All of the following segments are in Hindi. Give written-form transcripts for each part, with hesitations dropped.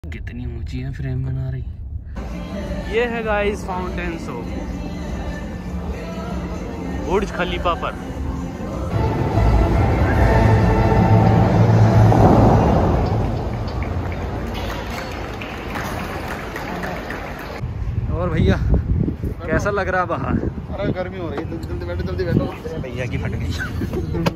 कितनी ऊंची है फ्रेम बना रही। ये है guys fountain show Burj Khalifa पर। और भैया कैसा लग रहा बाहर? अरे गर्मी हो रही है, जल्दी बैठो। भैया की फट गई।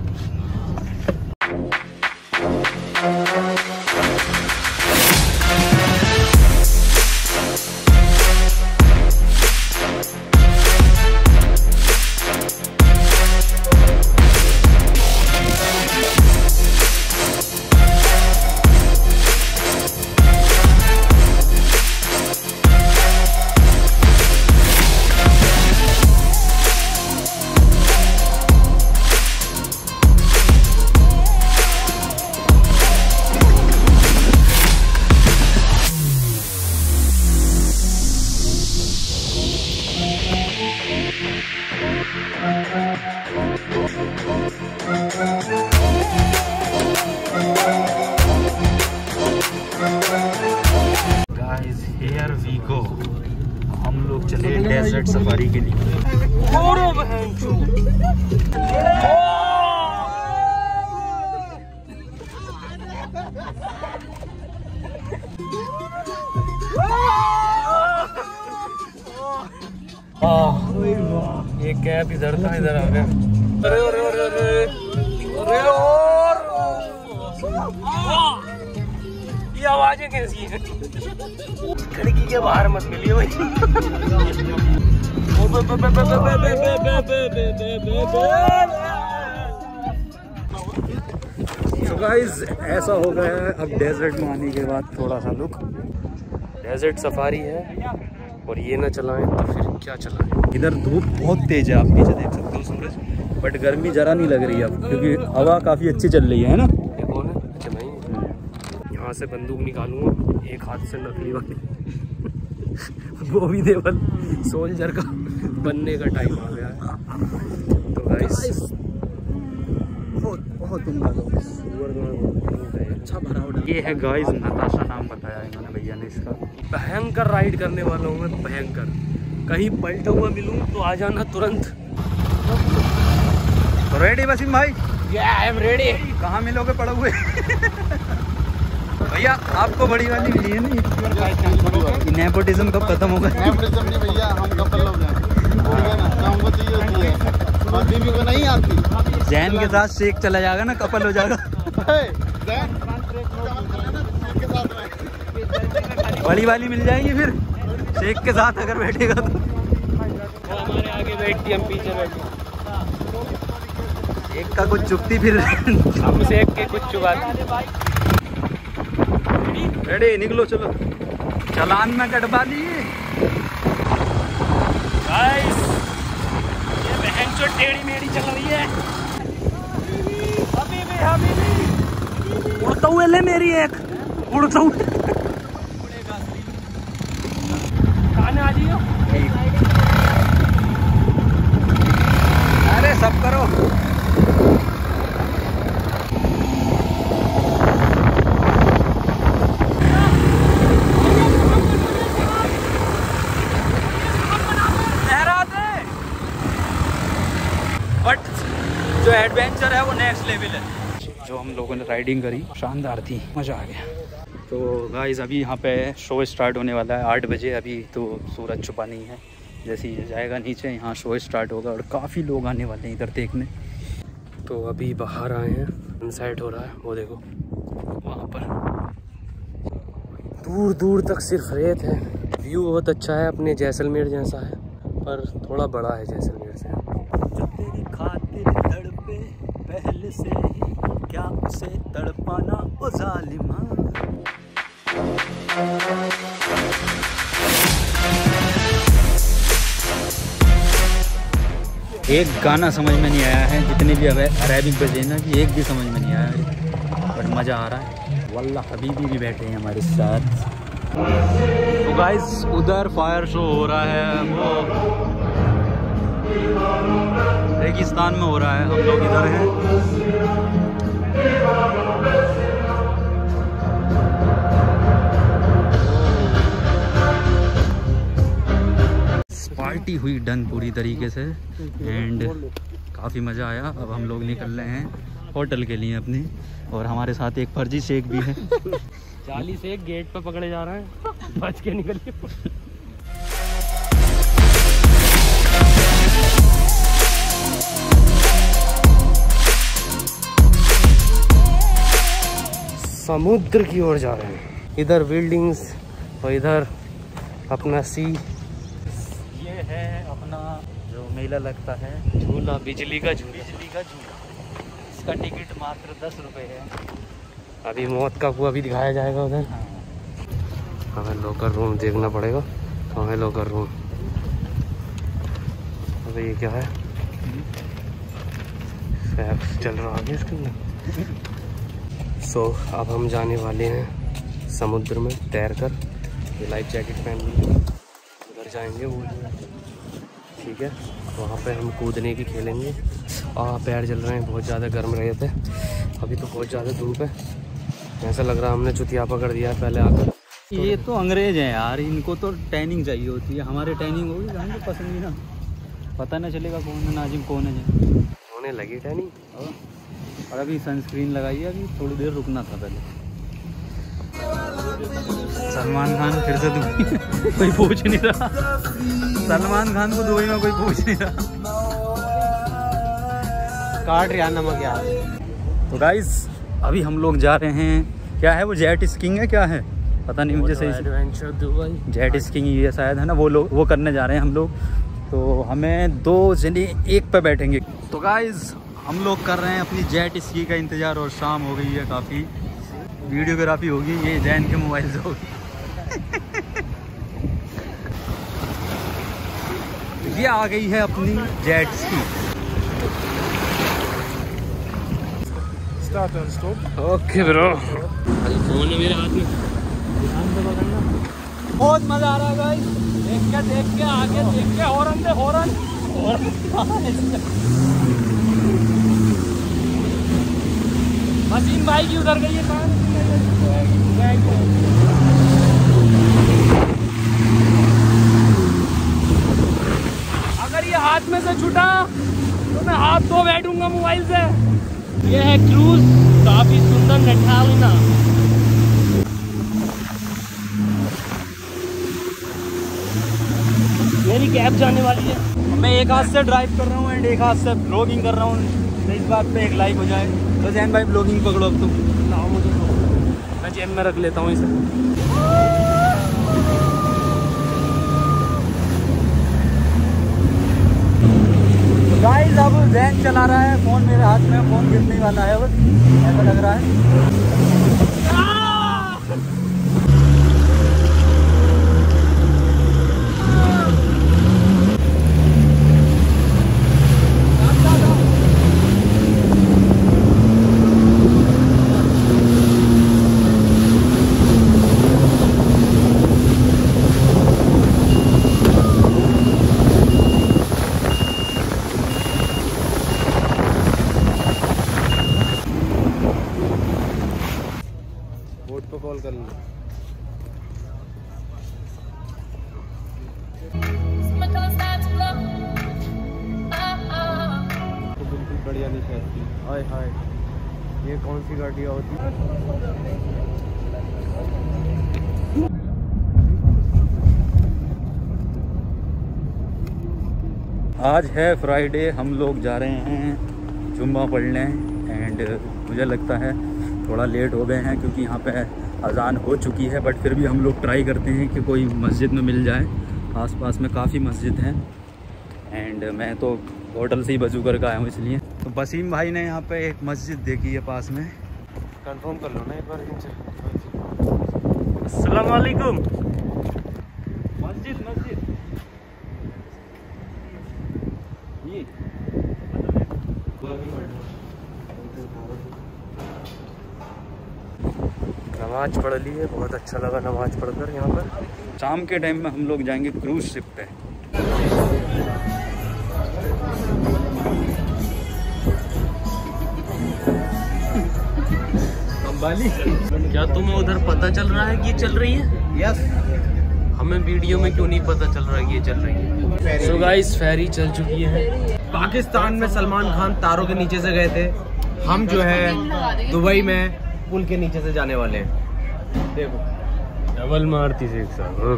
हम लोग चले डेजर्ट सफारी के लिए। ये कैब इधर था, इधर आ गया। अरे अरे अरे अरे ये आवाजें कैसी हैं? खिड़की के बाहर मत मिलिए भाई। तो गाइस ऐसा हो गया है अब डेजर्ट में आने के बाद थोड़ा सा लुक। डेजर्ट सफारी है और ये ना चलाएं तो फिर क्या चलाएं। इधर धूप बहुत तेज है, आप नीचे देख सकते हो सूरज, बट गर्मी जरा नहीं लग रही है अब क्योंकि हवा काफ़ी अच्छी चल रही है ना। ये कौन है? अच्छा भाई, यहाँ से बंदूक निकालूंगा एक हाथ से नकली वाली। वो भी देवल सोल्जर का बनने का टाइम आ गया है। तो गाइस बहुत अच्छा भरा हुआ। ये है गाइस नताशा, नाम बताया इन्होंने भैया ने इसका। भयंकर राइड करने वाला हूँ मैं, भयंकर। कहीं पलटा हुआ मिलूँ तो आ जाना तुरंत। तो रेडी वसीम भाई? I am ready. कहाँ मिलोगे पड़े हुए? भैया आपको बड़ी वाली मिली है नहीं? नेपोटिज्म कब खत्म होगा? नेपोटिज्म नहीं भैया, हम कपल लोग हैं। हमको चाहिए होती है और बीवी को नहीं आती। जैन के साथ शेख चला जाएगा ना, कपल हो जाएगा। बड़ी वाली मिल जाएगी फिर शेख के साथ अगर बैठेगा तो। वो हमारे आगे बैठती, हम पीछे बैठे। शेख का कुछ चुपती फिर हम शेख के कुछ चुबाती। रेडी निकलो, चलो चालान में कटवा दिए। गाइस ये बहन जो टेढ़ी मेढ़ी चल रही है। उड़ता हुए ले मेरी एक उड़ता हुए खाने आ जाइयो। अरे सब करो। बट जो एडवेंचर है वो नेक्स्ट लेवल है। जो हम लोगों ने राइडिंग करी शानदार थी, मज़ा आ गया। तो गाइस अभी यहाँ पे शो स्टार्ट होने वाला है 8 बजे। अभी तो सूरज छुपा नहीं है, जैसे ही जाएगा नीचे यहाँ शो स्टार्ट होगा और काफ़ी लोग आने वाले हैं इधर देखने। तो अभी बाहर आए हैं, सनसेट हो रहा है, वो देखो वहाँ पर दूर दूर तक सिर्फ रेत है। व्यू बहुत अच्छा है, अपने जैसलमेर जैसा है पर थोड़ा बड़ा है जैसलमेर से। जो तेरी खातिर तड़पे पहले से ही, क्या उसे तड़पाना ओ जालिमा। एक गाना समझ में नहीं आया है, जितने भी अरेबिक बजे ना कि एक भी समझ में नहीं आया है, बट मज़ा आ रहा है। वल्लाह हबीबी भी बैठे हैं हमारे साथ। तो गाइस उधर फायर शो हो रहा है, वो रेगिस्तान में हो रहा है, हम लोग इधर हैं। पार्टी हुई डन पूरी तरीके से एंड काफ़ी मज़ा आया। अब हम लोग निकल रहे हैं होटल के लिए अपने, और हमारे साथ एक फर्जी शेख भी है। 40 शेख गेट पे पकड़े जा रहे हैं, बच के निकलिए। समुद्र की ओर जा रहे हैं, इधर बिल्डिंग्स और इधर अपना सी। ये है अपना जो मेला लगता है, झूला, बिजली का झूला। इसका टिकट मात्र 10 रुपये है। अभी मौत का कुआं भी दिखाया जाएगा उधर। हमें लॉकर रूम देखना पड़ेगा, हमें लॉकर रूम। अबे ये क्या है, चल रहा है इसके अंदर। सो अब हम जाने वाले हैं समुद्र में तैर कर। ये लाइफ जैकेट पहन ली, उधर जाएंगे वो, ठीक है। वहाँ पे हम कूदने की खेलेंगे। पैर जल रहे हैं, बहुत ज़्यादा गर्म रहे थे, अभी तो बहुत ज़्यादा धूप है। ऐसा लग रहा है हमने चुतिया पकड़ दिया है पहले आकर। ये तो अंग्रेज हैं यार, इनको तो ट्रेनिंग चाहिए होती है। हमारे ट्रेनिंग होगी जाएंगे पसंदीदा, पता ना चलेगा कौन है नाजिम कौन है। होने लगी ट्रेनिंग। और अभी सनस्क्रीन लगाई है, अभी थोड़ी देर रुकना था पहले। सलमान खान फिर से दुबई कोई पूछ नहीं रहा। सलमान खान को दुबई में कोई पूछ नहीं रहा। काट रहा नमक यार। तो गाइस अभी हम लोग जा रहे हैं, क्या है वो, जेट स्कीइंग है क्या है पता नहीं मुझे सही से। एडवेंचर दुबई, जेट स्कीइंग ये शायद है ना, वो करने जा रहे हैं हम लोग। तो हमें 2 जने एक पे बैठेंगे। तो गाइस हम लोग कर रहे हैं अपनी जेट स्की का इंतज़ार, और शाम हो गई है, काफ़ी वीडियोग्राफी होगी, ये जैन के मोबाइल से होगी। ये आ गई है अपनी jet ski. Okay bro. Phone है मेरे हाथ में, ध्यान से पकड़ना। बहुत मज़ा आ रहा है गाइस, देख के आगे देख के, हॉर्न दे, हॉर्न। वसीम भाई की उधर गई है। अगर ये हाथ में से छूटा तो मैं हाथ धो बैठूंगा मोबाइल से। ये है क्रूज, काफी सुंदर नठालिना। मेरी कैब जाने वाली है। मैं एक हाथ से ड्राइव कर रहा हूँ एंड एक हाथ से ब्लॉगिंग कर रहा हूँ। इस बात पे एक लाइक हो जाए तो जैन भाई ब्लॉगिंग पकड़ो अब तुम। लाओ मुझे, मैं जेब में रख लेता हूँ इसे। तो गाइस अब जैन चला रहा है, फ़ोन मेरे हाथ में, फ़ोन गिरने वाला है बस, ऐसा लग रहा है। कॉल कर लो। तो बिल्कुल बढ़िया नहीं कहती। हाय हाय, ये कौन सी गाड़ियाँ होती है? आज है फ्राइडे, हम लोग जा रहे हैं जुम्मा पढ़ने एंड मुझे लगता है थोड़ा लेट हो गए हैं क्योंकि यहाँ पे अजान हो चुकी है, बट फिर भी हम लोग ट्राई करते हैं कि कोई मस्जिद में मिल जाए। आसपास में काफ़ी मस्जिद हैं एंड मैं तो होटल से ही वज़ू करके आया हूँ इसलिए। तो वसीम भाई ने यहाँ पे एक मस्जिद देखी है पास में, कंफर्म कर लो ना एक बार इनसे। अस्सलाम वालेकुम। मस्जिद ये नमाज पढ़ ली है, बहुत अच्छा लगा नमाज पढ़कर। यहाँ पर शाम के टाइम में हम लोग जाएंगे क्रूज शिप पे। अंबाली, क्या तुम्हें उधर पता चल रहा है कि चल रही है? यस, हमें वीडियो में क्यों नहीं पता चल रहा है ये चल रही है। सो गाइस फेरी चल चुकी है। पाकिस्तान में सलमान खान तारों के नीचे से गए थे, हम जो है दुबई में पुल के नीचे से जाने वाले हैं। देखो डबल मारती से एक साथ।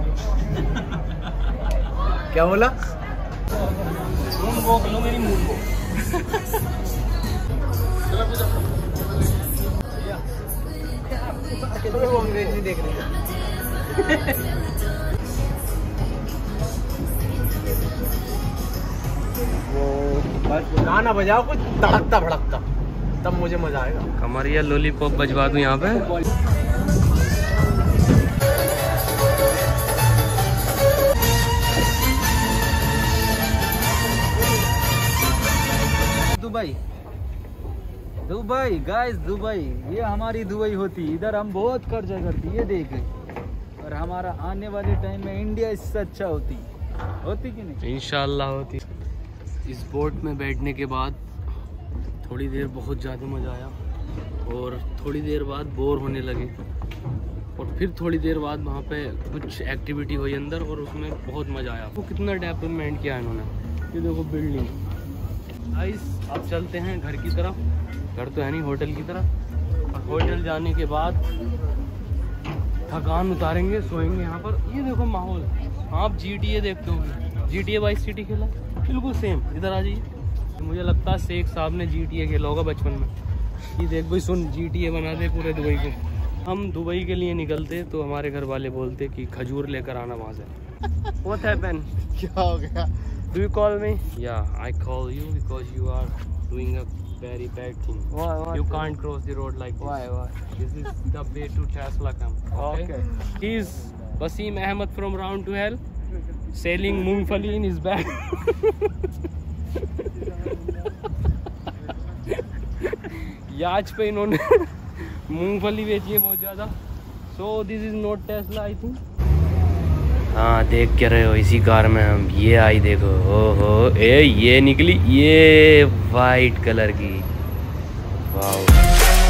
क्या बोला? मेरी मूड को वो अंग्रेजी देख रहे हैं। वो गाना बजाओ कुछ धड़कता भड़कता, तब मुझे मजा आएगा। कमरिया लॉलीपॉप बजवा दूं यहाँ पे। दुबई, दुबई गाइस, दुबई ये हमारी दुबई होती। इधर हम बहुत खर्चा करती, ये देख। और हमारा आने वाले टाइम में इंडिया इससे अच्छा होती कि नहीं? इंशाल्लाह होती। इस बोट में बैठने के बाद थोड़ी देर बहुत ज़्यादा मज़ा आया और थोड़ी देर बाद बोर होने लगे और फिर थोड़ी देर बाद वहाँ पे कुछ एक्टिविटी हुई अंदर और उसमें बहुत मज़ा आया। वो कितना डेवलपमेंट किया इन्होंने, ये देखो बिल्डिंग। गाइस अब चलते हैं घर की तरफ। घर तो है नहीं, होटल की तरफ। और होटल जाने के बाद थकान उतारेंगे, सोएंगे यहाँ पर। ये देखो माहौल, आप GTA देखते हो, GTA वाइस सिटी खेला बिल्कुल सेम। इधर आ जाइए। मुझे लगता है शेख साहब ने GTA खेला होगा बचपन में। ये देख भाई सुन, GTA बना दे पूरे दुबई को। हम दुबई के लिए निकलते तो हमारे घर वाले बोलते कि खजूर लेकर आना वहाँ से। What happened? क्या हो गया? Do you call me? Yeah, I call you because you are doing a very bad thing. Why? You can't cross the road like this. Why? This is the way to Tesla camp. Okay. He is Wasim Ahmed from Round to Hell, selling मूंगफली in his bag. याच पे इन्होंने मूंगफली बेची है बहुत ज़्यादा। So this is not Tesla, I think. हाँ देख क्या रहे हो, इसी कार में हम। ये आई देखो, ओहो ये निकली, ये वाइट कलर की। वाह।